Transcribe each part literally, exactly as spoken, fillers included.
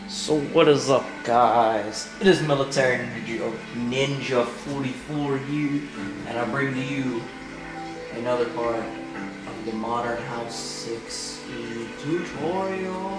So what is up, guys? It is Military Ninja, Ninja forty-four here, and I bring to you another part of the Modern House six tutorial.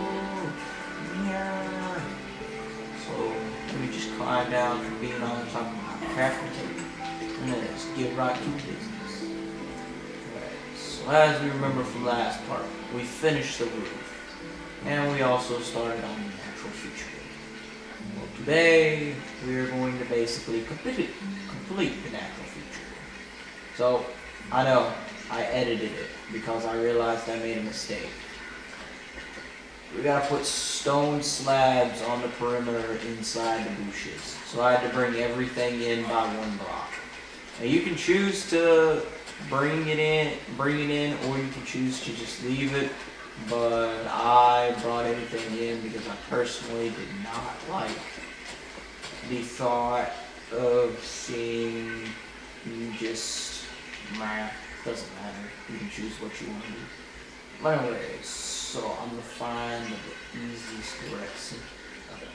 Yeah. So let me just climb down from being on top of my crafting table, and then let's get right to business. Alright, so as we remember from last part, we finished the roof, and we also started on the natural feature. Well, today we are going to basically complete, complete the natural feature. So I know I edited it because I realized I made a mistake. We gotta put stone slabs on the perimeter inside the bushes. So I had to bring everything in by one block. Now you can choose to bring it in, bring it in, or you can choose to just leave it. But I brought everything in because I personally did not like the thought of seeing just, nah, doesn't matter. You can choose what you want to do. But anyways, so I'm gonna find the easiest direction. Okay.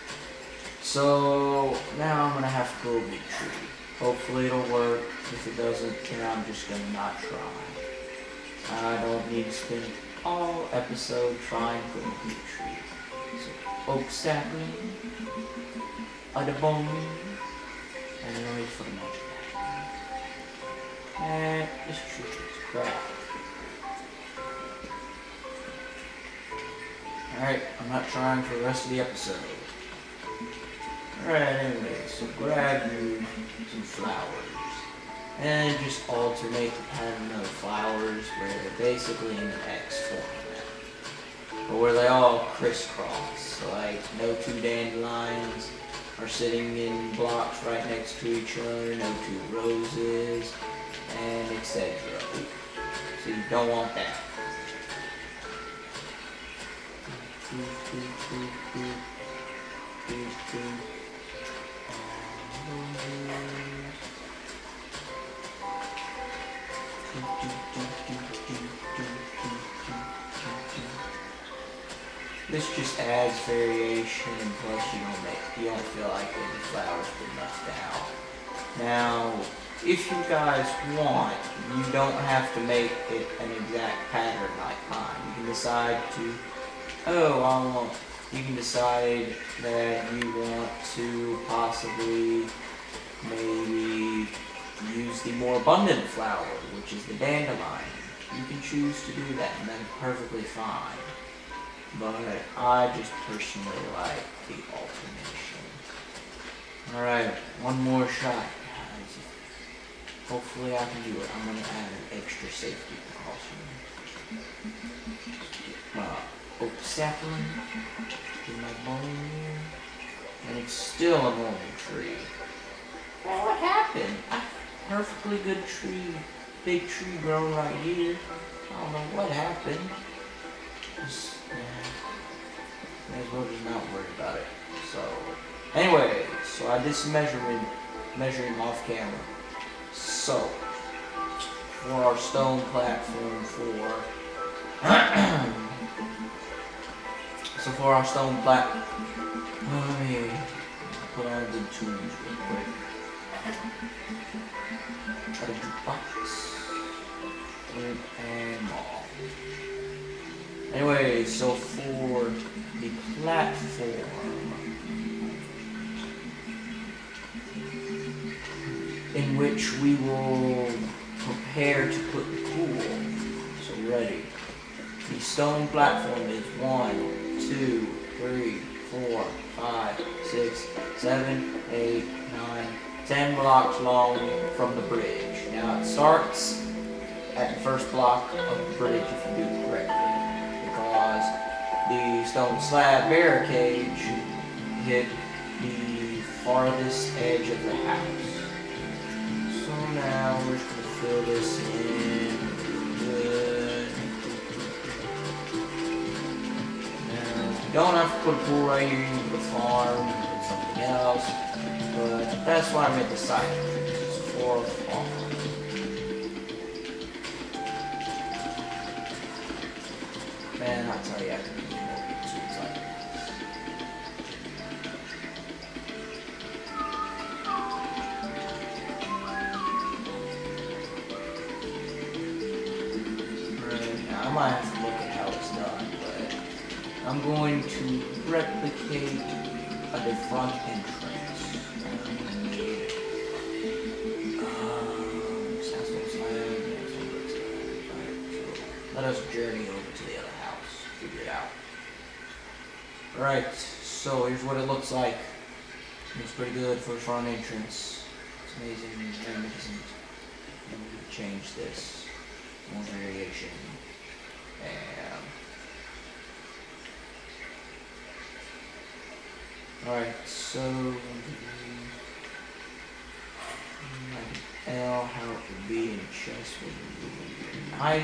So now I'm gonna have to grow a big tree. Hopefully it'll work. If it doesn't, then I'm just gonna not try. I don't need to spend all episode trying to put a big tree. So oak sapling, other bone, and no need for the magic. And this tree is crap. Alright, I'm not trying for the rest of the episode. Alright, anyway, so grab you some flowers. And just alternate the pattern of the flowers where they're basically in an X format. But where they all crisscross. So like no two dandelions are sitting in blocks right next to each other, no two roses, and et cetera. So you don't want that. This just adds variation, and plus you don't make you don't feel like the flowers get left out. Now, if you guys want, you don't have to make it an exact pattern like mine. You can decide to, oh, I want. You can decide that you want to possibly maybe use the more abundant flower, which is the dandelion. You can choose to do that, and that's perfectly fine. But I just personally like the alternation. Alright, one more shot, guys. Hopefully I can do it. I'm going to add an extra safety precaution. Uh, oak sapling. Get my bone here. And it's still a normal tree. Well, what happened? A perfectly good tree. Big tree growing right here. I don't know what happened. Just, yeah, may as well just not worry about it. So, anyway, so I did some measurement, measuring off camera. So, for our stone platform, for so for our stone platform, let me put on the tools real quick. Try to do box, wood, and mall. Anyway, so for the platform in which we will prepare to put the pool, so ready. The stone platform is one, two, three, four, five, six, seven, eight, nine, ten blocks long from the bridge. Now it starts at the first block of the bridge if you do it correctly. Because the stone slab barricade should hit the farthest edge of the house. So now we're just going to fill this in good. Now, you don't have to put a pool right here, you can put a farm, you can put something else. But that's why I made the site. It's for a farm. Man, I tell you, I can do more tools like this. might have to look at how it's done, but I'm going to replicate a the front entrance. Um, sandstone slab, sandstone brick slab. Alright, so let us journey over to the other house, figure it out. Alright, so here's what it looks like. Looks pretty good for the front entrance. It's amazing, magnificent. And we can change this. More variation. Bam. Alright, so L, how it would be in chest with height.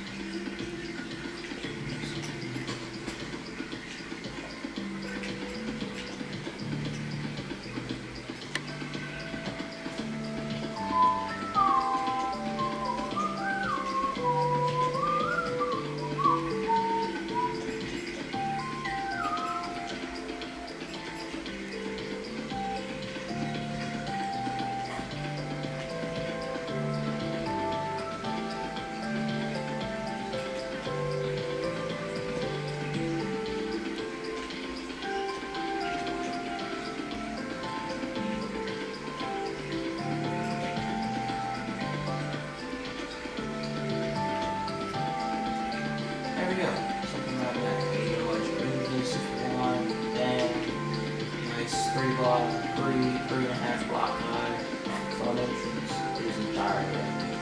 Something like that. Okay, you watch this if you want. Then nice three block, three, three and a half block high front entrance. Is entirely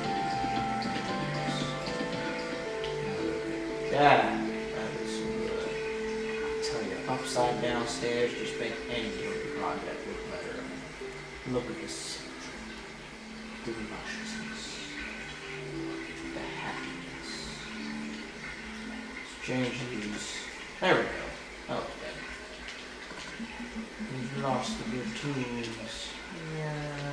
yeah, that is some good. I tell you, upside down stairs just make any building project look better. Look at this symmetry, the lusciousness, the happiness. Change these. There we go. Okay. We've lost the good tools. Yeah.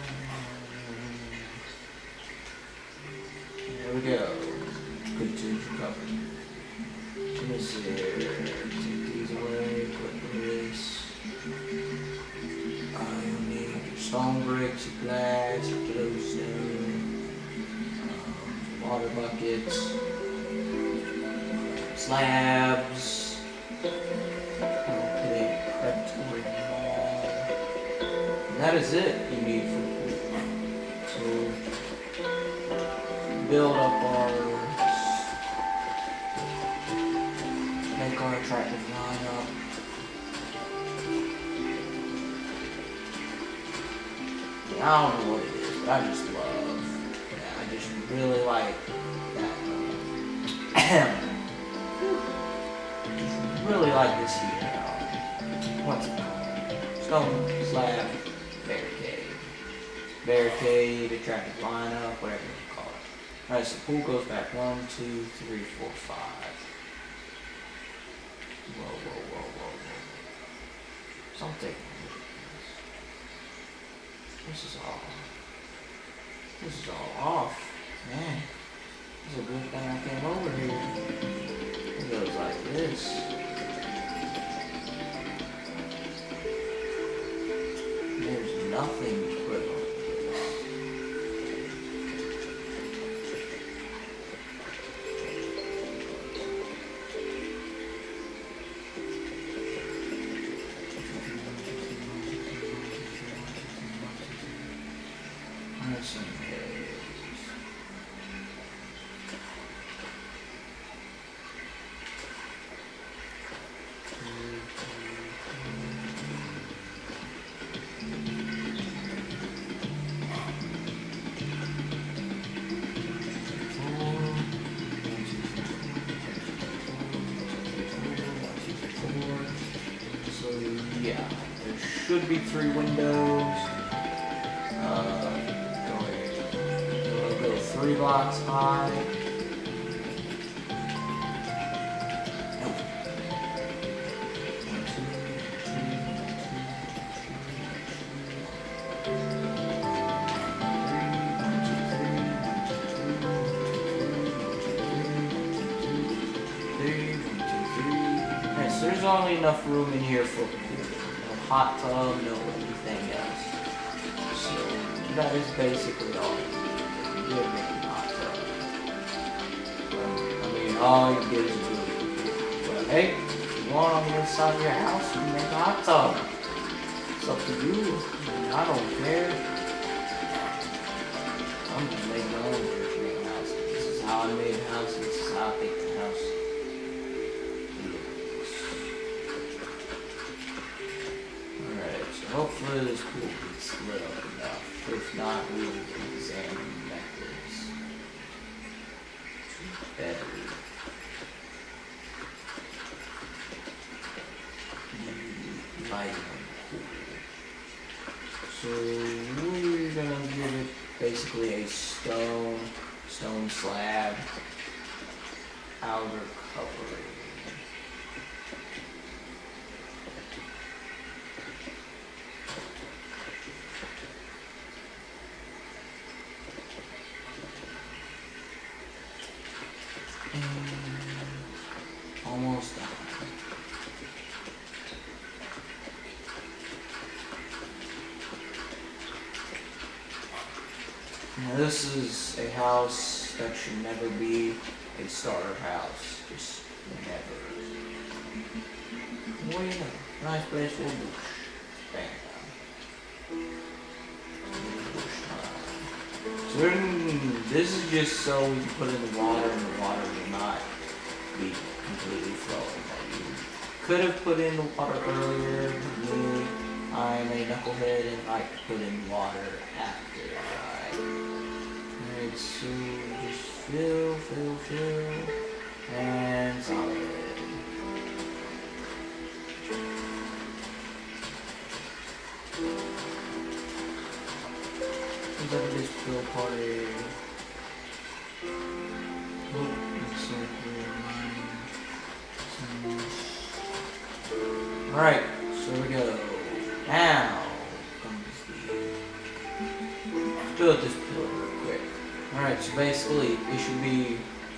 There we go. Good tools recovered. Let's see here. Take these away. Put this. Uh, you'll need your stone bricks, your glass, your glowstone, um, water buckets. Slabs, okay, predatory wall. And that is it you need for to build up our, make our attractive lineup. Yeah, I don't know what it is, but I just love, yeah, I just really like that. Really like this here. What's it called? Stone slab barricade. Barricade, attractive lineup, whatever you call it. Alright, so pool goes back one, two, three, four, five. Whoa, whoa, whoa, whoa, whoa. Something. This is all. This is all off. Man. It's a good thing I came over here. It goes like this. There's nothing to put on this. There's some hay. Yeah, there should be three windows. Uh, going, we'll go three blocks high. Nope. One, two, three, one, two, three. Alright, so there's only enough room in here for hot tub, no anything else. So that is basically all. Good making hot tub. Um, I mean, all you get is a blue. But hey, if you want on the inside of your house, you can make a hot tub. It's up to you. I don't care. I'm just making my own version of house. This is how I made a house. This is how I think the house looks. Alright, so hopefully this pool gets lit up enough. If not, we will examine methods to better the lighting of the pool. So we're gonna give it basically a stone, stone slab outer covering. And almost done. Now this is a house that should never be a starter house. Just never. Well, you know, nice place for a bush. Bam. Bush time. So then, this is just so we can put in the water and the water will not be completely flowing. You could have put in the water earlier. Me, I'm a knucklehead and like to put in water after I. Alright, so just fill, fill, fill, and solid. Is that this fill party? Oh, it's so cool. Alright, so we go. Now comes the. Fill out this pillar real quick. Alright, so basically it should be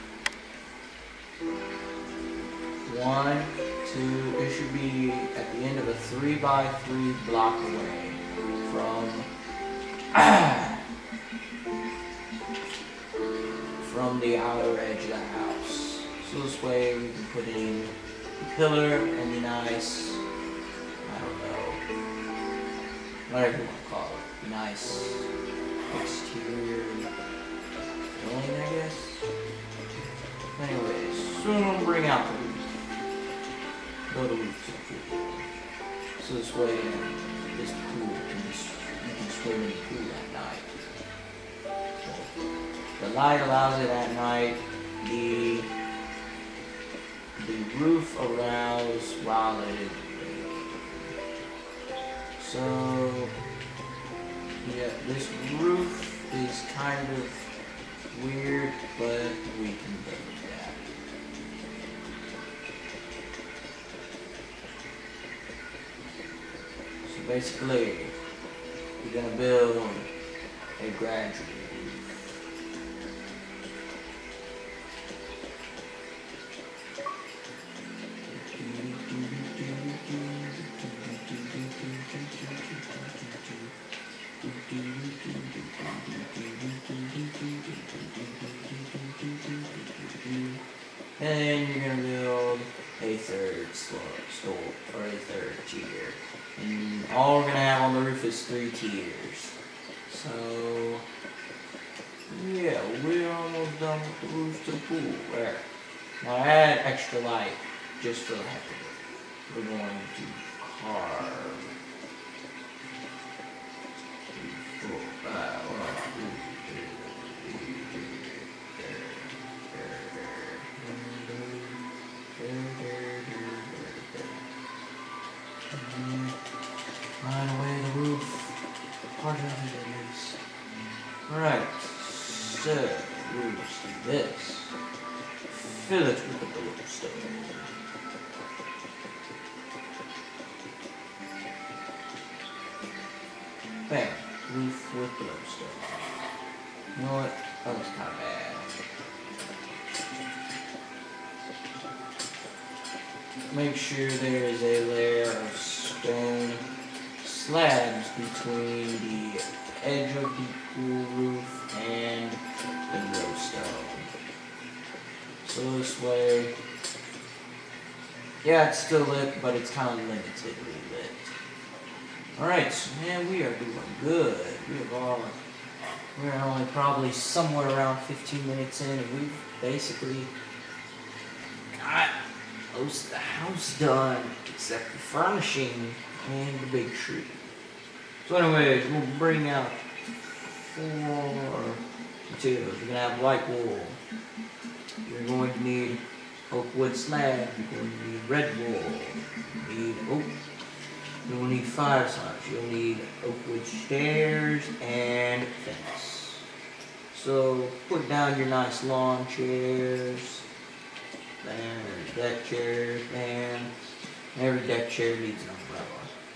one, two, it should be at the end of a three by three block away from from the outer edge of the house. So this way we can put in the pillar and the nice, I don't know, whatever you want to call it, nice exterior filling, I guess. Anyways, so I'm gonna bring out the roof. Go to roof to the pool. So this way, this pool can just, you can swim in the pool at night. So the light allows it at night. The the roof allows while it is raining. So yeah, this roof is kind of weird, but we can build that. So basically, we're gonna build a gradual roof. And then you're gonna build a third floor, store, or a third tier. And all we're gonna have on the roof is three tiers. So yeah, we're almost done with the roof to the pool. There. Now add extra light just for the heck of it. We're going to carve. Uh, Line away the roof. Part of it is. Alright, so we'll do this. Fill it with the glowstone. Bam. Roof with glowstone. You know what? That was kind of bad. Make sure there is a layer of stone slabs between the edge of the pool roof and the glowstone. So this way, yeah, it's still lit, but it's kind of limitedly lit. Alright, so man, we are doing good. We have all, we're only probably somewhere around fifteen minutes in, and we've basically got most of the house done, except the furnishing and the big tree. So anyways, we'll bring out four materials. You're going to have white wool. You're going to need oak wood slab. You're going to need red wool. You need oak. You'll need five sides. You'll need oak wood stairs and fence. So put down your nice lawn chairs. There's deck chairs, and every deck chair needs an umbrella.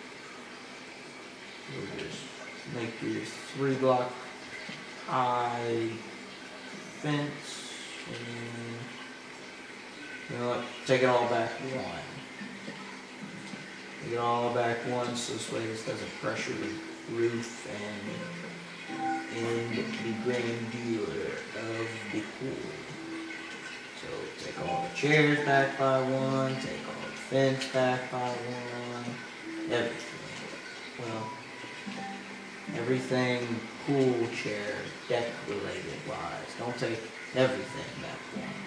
We'll just make your three block high fence, and you know what, take it all back one. Take it all back one, so this way this doesn't pressure the roof and end the grandeur of the pool. So take all the chairs back by one, take all the fence back by one, everything. Well, everything pool chair, deck related wise. Don't take everything back one.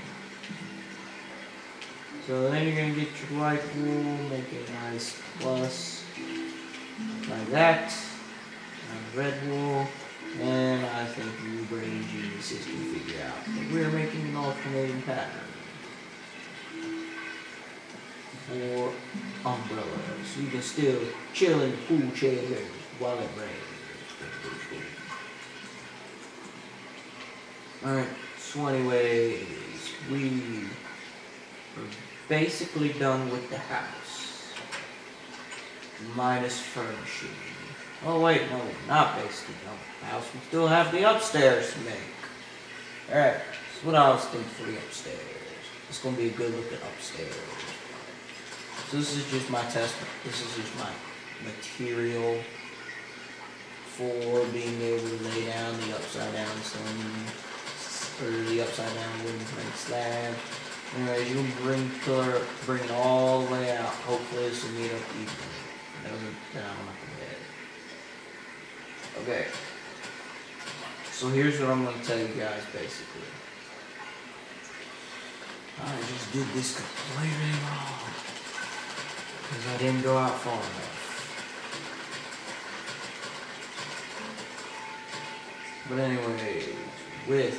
So then you're going to get your white wool, make a nice plus like that, and red wool. And I think you brain geniuses can figure out that we're making an alternating pattern for umbrellas. So you can still chill in the pool chairs while it rains. Alright, so anyways, we are basically done with the house. Minus furnishing. Oh wait, no, not basically done with the house. We still have the upstairs to make. Alright, so what I was thinking for the upstairs. It's going to be a good looking upstairs. So this is just my test, this is just my material for being able to lay down the upside down stone, or the upside down wooden plank slab. Anyways, you can bring the pillar, bring it all the way out. Hopefully this will meet up evenly. Then I'm not gonna hit it. Okay. So here's what I'm gonna tell you guys basically. I just did this completely wrong. Because I didn't go out far enough. But anyway, with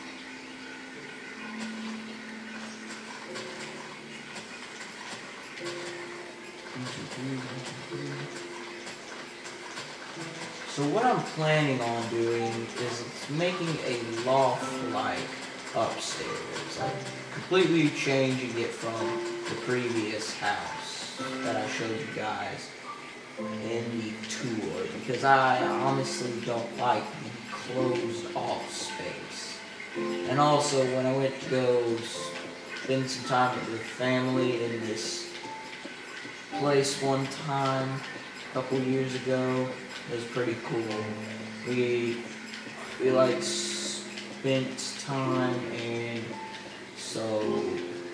So what I'm planning on doing is making a loft-like upstairs, like completely changing it from the previous house that I showed you guys in the tour, because I honestly don't like the closed off space. And also when I went to go spend some time with the family in this place one time a couple years ago, it was pretty cool. We we like spent time, and so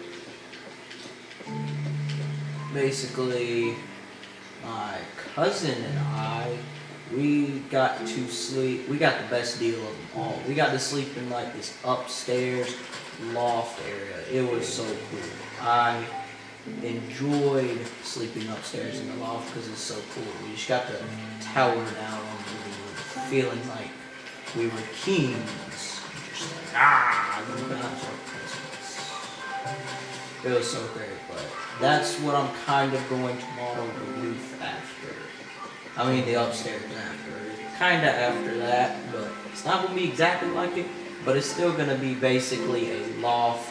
basically my cousin and I, we got to sleep, we got the best deal of them all. We got to sleep in like this upstairs loft area. It was so cool. I enjoyed sleeping upstairs in the loft because it's so cool. We just got to tower down on the living room, feeling like we were kings. Just like, ah, the gods are Christmas. It was so great, but that's what I'm kind of going to model the roof after. I mean the upstairs after. Kind of after that, but it's not going to be exactly like it, but it's still going to be basically a loft.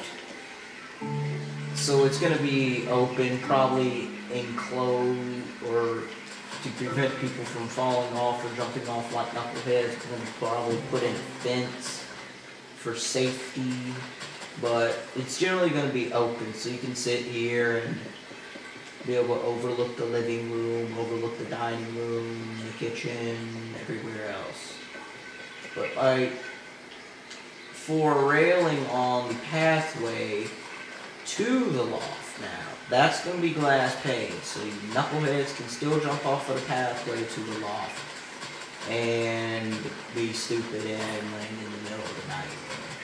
So it's going to be open, probably enclosed, or to prevent people from falling off or jumping off like knuckleheads. We're going to probably put in a fence for safety, but it's generally going to be open, so you can sit here and be able to overlook the living room, overlook the dining room, the kitchen, everywhere else. But like for a railing on the pathway to the loft now. That's going to be glass pane, so you knuckleheads can still jump off of the pathway to the loft and be stupid and land in the middle of the night.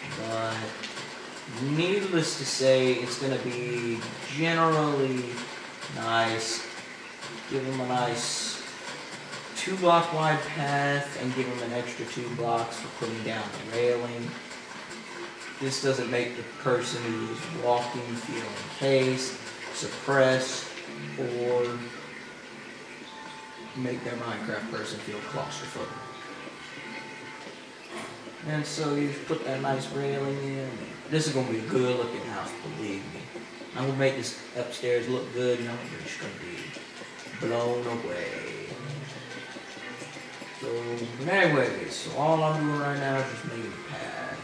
But needless to say, it's going to be generally nice. Give them a nice two block wide path and give them an extra two blocks for putting down the railing. This doesn't make the person who is walking feel encased, suppressed, or make their Minecraft person feel claustrophobic. And so you just put that nice railing in. This is going to be a good looking house, believe me. I'm going to make this upstairs look good, and I'm just going to be blown away. So, anyways, so all I'm doing right now is just making a pad.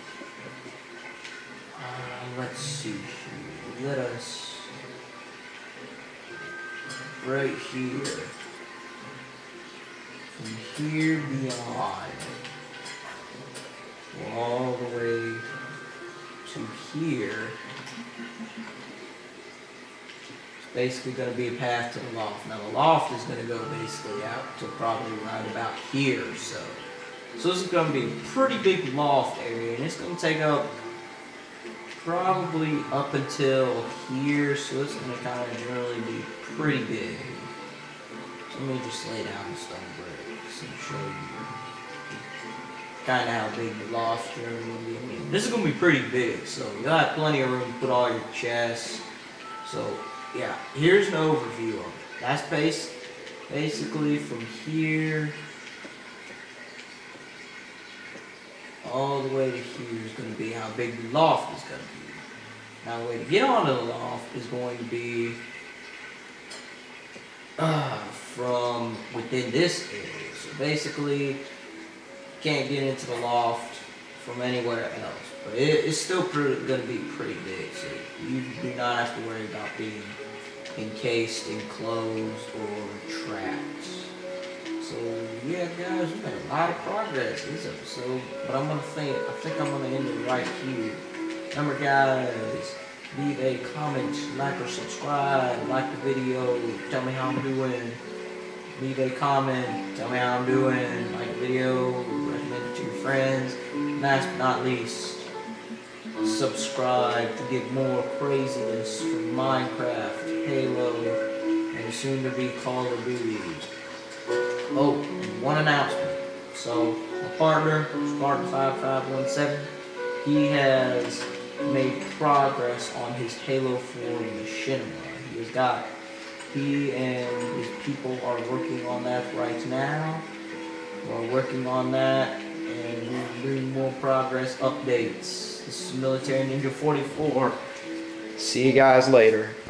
Uh, let's see here. Let us, right here, from here beyond, all the way to here. It's basically going to be a path to the loft. Now the loft is going to go basically out to probably right about here or so. So this is going to be a pretty big loft area, and it's going to take up probably up until here, so it's going to kind of generally be pretty big. So let me just lay down the stone bricks and show you kind of how big the loft generally will be. I mean, this is going to be pretty big, so you'll have plenty of room to put all your chests. So yeah, here's an overview of it. That's base, basically from here all the way to here is going to be how big the loft is going to be. Now the way to get onto the loft is going to be uh, from within this area. So basically, you can't get into the loft from anywhere else. But it, it's still going to be pretty big, so you do not have to worry about being encased, enclosed, or trapped. So yeah, guys, we made a lot of progress this episode, but I'm gonna think I think I'm gonna end it right here. Remember, guys, leave a comment, like or subscribe, like the video, tell me how I'm doing. Leave a comment, tell me how I'm doing, like the video, recommend it to your friends. Last but not least, subscribe to get more craziness from Minecraft, Halo, and soon to be Call of Duty. Oh, and one announcement. So, my partner, Spartan five five one seven, he has made progress on his Halo four machinima. He has got, he and his people are working on that right now. We're working on that, and we'll bring more progress updates. This is Military Ninja forty-four. See you guys later.